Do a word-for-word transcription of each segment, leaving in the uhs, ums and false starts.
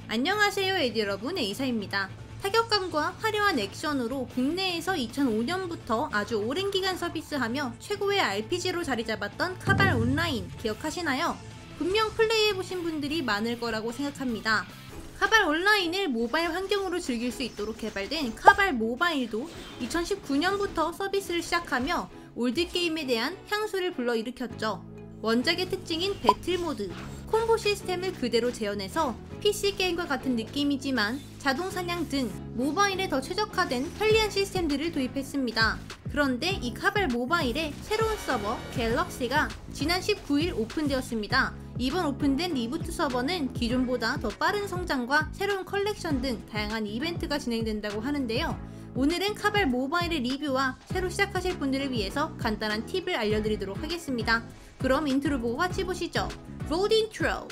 안녕하세요 에디 여러분, 에이사입니다. 타격감과 화려한 액션으로 국내에서 이천오 년부터 아주 오랜 기간 서비스하며 최고의 알피지로 자리잡았던 카발 온라인 기억하시나요? 분명 플레이해보신 분들이 많을 거라고 생각합니다. 카발 온라인을 모바일 환경으로 즐길 수 있도록 개발된 카발 모바일도 이천십구 년부터 서비스를 시작하며 올드게임에 대한 향수를 불러일으켰죠. 원작의 특징인 배틀모드, 콤보 시스템을 그대로 재현해서 피씨 게임과 같은 느낌이지만 자동 사냥 등 모바일에 더 최적화된 편리한 시스템들을 도입했습니다. 그런데 이 카발 모바일의 새로운 서버 갤럭시가 지난 십구 일 오픈되었습니다. 이번 오픈된 리부트 서버는 기존보다 더 빠른 성장과 새로운 컬렉션 등 다양한 이벤트가 진행된다고 하는데요. 오늘은 카발 모바일의 리뷰와 새로 시작하실 분들을 위해서 간단한 팁을 알려드리도록 하겠습니다. 그럼 인트로 보고 같이 보시죠. 롤 인트로!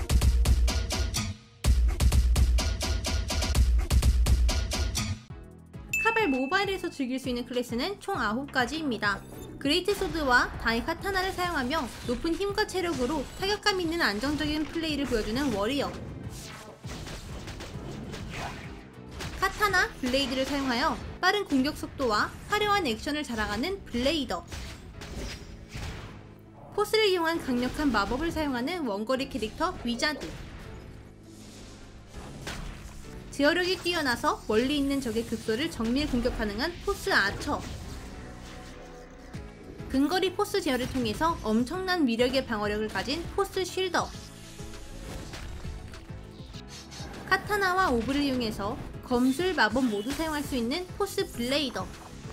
카발 모바일에서 즐길 수 있는 클래스는 총 아홉 가지입니다. 그레이트 소드와 다이 카타나를 사용하며 높은 힘과 체력으로 타격감 있는 안정적인 플레이를 보여주는 워리어, 카타나, 블레이드를 사용하여 빠른 공격 속도와 화려한 액션을 자랑하는 블레이더, 포스를 이용한 강력한 마법을 사용하는 원거리 캐릭터 위자드, 제어력이 뛰어나서 멀리 있는 적의 급소를 정밀 공격 가능한 포스 아처, 근거리 포스 제어를 통해서 엄청난 위력의 방어력을 가진 포스 쉴더, 카타나와 오브를 이용해서 검술 마법 모두 사용할 수 있는 포스 블레이더,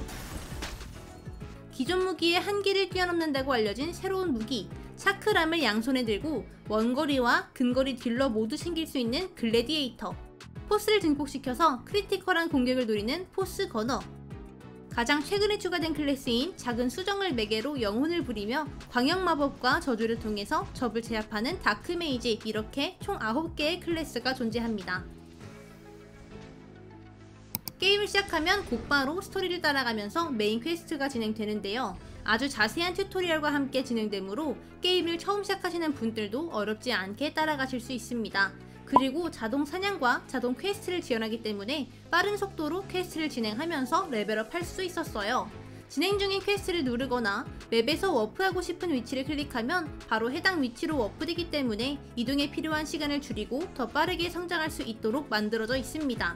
기존 무기의 한계를 뛰어넘는다고 알려진 새로운 무기 차크람을 양손에 들고 원거리와 근거리 딜러 모두 챙길 수 있는 글래디에이터, 포스를 증폭시켜서 크리티컬한 공격을 노리는 포스 거너, 가장 최근에 추가된 클래스인 작은 수정을 매개로 영혼을 부리며 광역 마법과 저주를 통해서 적을 제압하는 다크 메이지, 이렇게 총 아홉 개의 클래스가 존재합니다. 게임을 시작하면 곧바로 스토리를 따라가면서 메인 퀘스트가 진행되는데요. 아주 자세한 튜토리얼과 함께 진행되므로 게임을 처음 시작하시는 분들도 어렵지 않게 따라가실 수 있습니다. 그리고 자동 사냥과 자동 퀘스트를 지원하기 때문에 빠른 속도로 퀘스트를 진행하면서 레벨업 할 수 있었어요. 진행 중인 퀘스트를 누르거나 맵에서 워프하고 싶은 위치를 클릭하면 바로 해당 위치로 워프되기 때문에 이동에 필요한 시간을 줄이고 더 빠르게 성장할 수 있도록 만들어져 있습니다.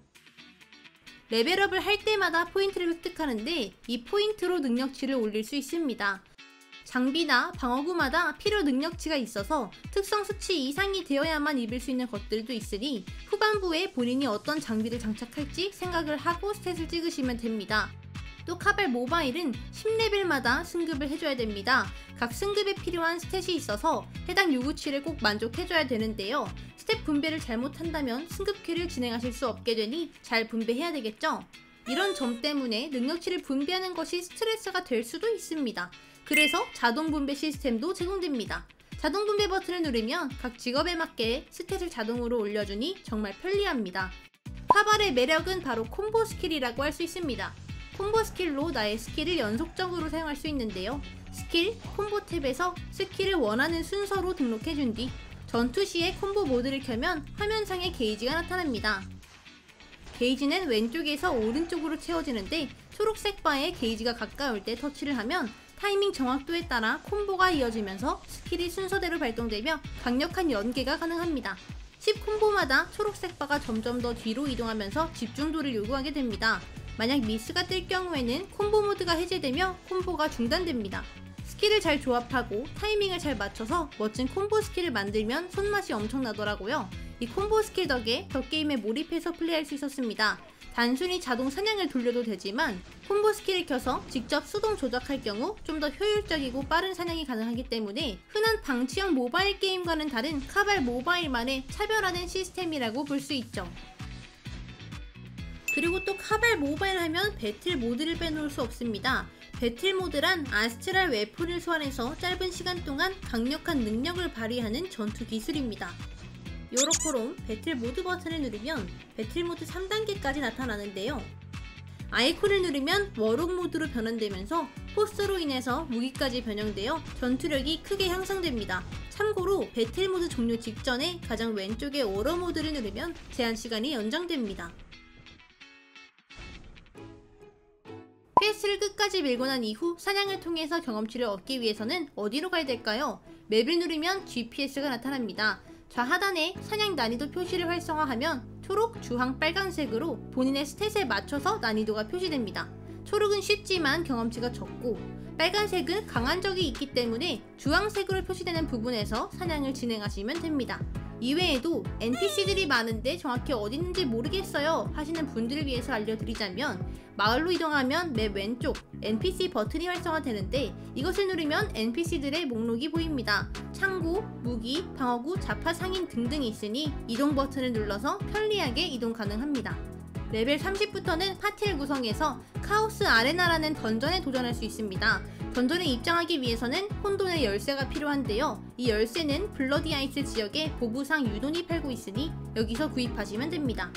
레벨업을 할 때마다 포인트를 획득하는데 이 포인트로 능력치를 올릴 수 있습니다. 장비나 방어구마다 필요 능력치가 있어서 특성 수치 이상이 되어야만 입을 수 있는 것들도 있으니 후반부에 본인이 어떤 장비를 장착할지 생각을 하고 스탯을 찍으시면 됩니다. 또 카발 모바일은 십 레벨마다 승급을 해줘야 됩니다. 각 승급에 필요한 스탯이 있어서 해당 요구치를 꼭 만족해줘야 되는데요. 스탯 분배를 잘못한다면 승급키를 진행하실 수 없게 되니 잘 분배해야 되겠죠? 이런 점 때문에 능력치를 분배하는 것이 스트레스가 될 수도 있습니다. 그래서 자동 분배 시스템도 제공됩니다. 자동 분배 버튼을 누르면 각 직업에 맞게 스탯을 자동으로 올려주니 정말 편리합니다. 카발의 매력은 바로 콤보 스킬이라고 할 수 있습니다. 콤보 스킬로 나의 스킬을 연속적으로 사용할 수 있는데요. 스킬, 콤보 탭에서 스킬을 원하는 순서로 등록해준 뒤 전투 시에 콤보 모드를 켜면 화면상에 게이지가 나타납니다. 게이지는 왼쪽에서 오른쪽으로 채워지는데 초록색 바에 게이지가 가까울 때 터치를 하면 타이밍 정확도에 따라 콤보가 이어지면서 스킬이 순서대로 발동되며 강력한 연계가 가능합니다. 십 콤보마다 초록색 바가 점점 더 뒤로 이동하면서 집중도를 요구하게 됩니다. 만약 미스가 뜰 경우에는 콤보 모드가 해제되며 콤보가 중단됩니다. 스킬을 잘 조합하고 타이밍을 잘 맞춰서 멋진 콤보 스킬을 만들면 손맛이 엄청나더라고요. 이 콤보 스킬 덕에 더 게임에 몰입해서 플레이할 수 있었습니다. 단순히 자동 사냥을 돌려도 되지만 콤보 스킬을 켜서 직접 수동 조작할 경우 좀 더 효율적이고 빠른 사냥이 가능하기 때문에 흔한 방치형 모바일 게임과는 다른 카발 모바일만의 차별화된 시스템이라고 볼 수 있죠. 그리고 또 카발 모바일 하면 배틀 모드를 빼놓을 수 없습니다. 배틀 모드란 아스트랄 웨폰을 소환해서 짧은 시간 동안 강력한 능력을 발휘하는 전투 기술입니다. 요렇게롬 배틀 모드 버튼을 누르면 배틀 모드 삼 단계까지 나타나는데요. 아이콘을 누르면 워록 모드로 변환되면서 포스로 인해서 무기까지 변형되어 전투력이 크게 향상됩니다. 참고로 배틀 모드 종료 직전에 가장 왼쪽의 워러 모드를 누르면 제한 시간이 연장됩니다. 퀘스트를 끝까지 밀고 난 이후 사냥을 통해서 경험치를 얻기 위해서는 어디로 가야 될까요? 맵을 누르면 지피에스가 나타납니다. 좌하단에 사냥 난이도 표시를 활성화하면 초록, 주황, 빨간색으로 본인의 스탯에 맞춰서 난이도가 표시됩니다. 초록은 쉽지만 경험치가 적고, 빨간색은 강한 적이 있기 때문에 주황색으로 표시되는 부분에서 사냥을 진행하시면 됩니다. 이외에도 엔피씨들이 많은데 정확히 어디 있는지 모르겠어요 하시는 분들을 위해서 알려드리자면, 마을로 이동하면 맵 왼쪽 엔피씨 버튼이 활성화되는데 이것을 누르면 엔피씨들의 목록이 보입니다. 창고, 무기, 방어구, 자파 상인 등등이 있으니 이동 버튼을 눌러서 편리하게 이동 가능합니다. 레벨 삼십부터는 파티를 구성해서 카오스 아레나라는 던전에 도전할 수 있습니다. 던전에 입장하기 위해서는 혼돈의 열쇠가 필요한데요. 이 열쇠는 블러디 아이스 지역에 보부상 유돈이 팔고 있으니 여기서 구입하시면 됩니다.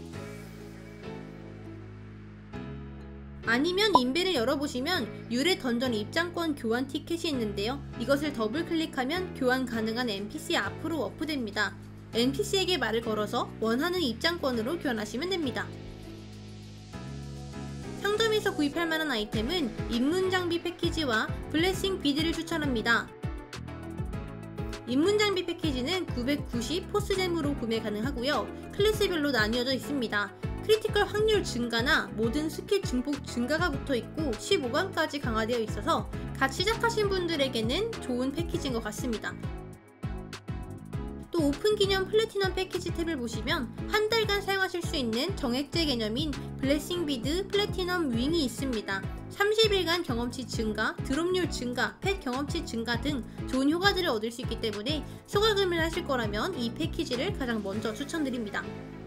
아니면 인벤을 열어보시면 유래 던전 입장권 교환 티켓이 있는데요. 이것을 더블 클릭하면 교환 가능한 엔피씨 앞으로 워프됩니다. 엔피씨에게 말을 걸어서 원하는 입장권으로 교환하시면 됩니다. 상점에서 구입할 만한 아이템은 입문 장비 패키지와 블레싱 비드를 추천합니다. 입문 장비 패키지는 구백구십 포스잼으로 구매 가능하고요. 클래스별로 나뉘어져 있습니다. 크리티컬 확률 증가나 모든 스킬 증폭 증가가 붙어있고 십오 강까지 강화되어 있어서 갓 시작하신 분들에게는 좋은 패키지인 것 같습니다. 또 오픈 기념 플래티넘 패키지 탭을 보시면 한 달간 사용하실 수 있는 정액제 개념인 블레싱 비드 플래티넘 윙이 있습니다. 삼십 일간 경험치 증가, 드롭률 증가, 펫 경험치 증가 등 좋은 효과들을 얻을 수 있기 때문에 소가금을 하실 거라면 이 패키지를 가장 먼저 추천드립니다.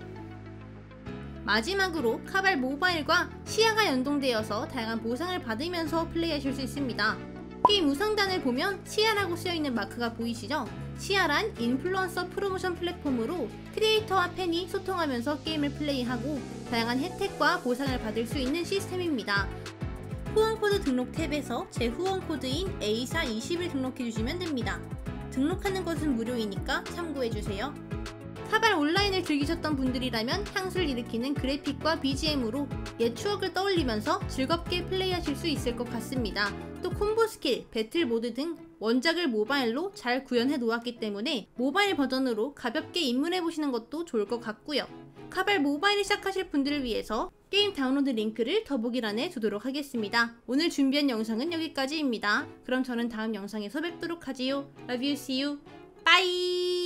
마지막으로 카발 모바일과 시야가 연동되어서 다양한 보상을 받으면서 플레이하실 수 있습니다. 게임 우상단을 보면 시야라고 쓰여있는 마크가 보이시죠? 시야란 인플루언서 프로모션 플랫폼으로 크리에이터와 팬이 소통하면서 게임을 플레이하고 다양한 혜택과 보상을 받을 수 있는 시스템입니다. 후원코드 등록 탭에서 제 후원코드인 에이 사 이십을 등록해주시면 됩니다. 등록하는 것은 무료이니까 참고해주세요. 카발 온라인을 즐기셨던 분들이라면 향수를 일으키는 그래픽과 비지엠으로 옛 추억을 떠올리면서 즐겁게 플레이하실 수 있을 것 같습니다. 또 콤보 스킬, 배틀 모드 등 원작을 모바일로 잘 구현해 놓았기 때문에 모바일 버전으로 가볍게 입문해보시는 것도 좋을 것 같고요. 카발 모바일을 시작하실 분들을 위해서 게임 다운로드 링크를 더보기란에 두도록 하겠습니다. 오늘 준비한 영상은 여기까지입니다. 그럼 저는 다음 영상에서 뵙도록 하지요. Love you, see you, bye!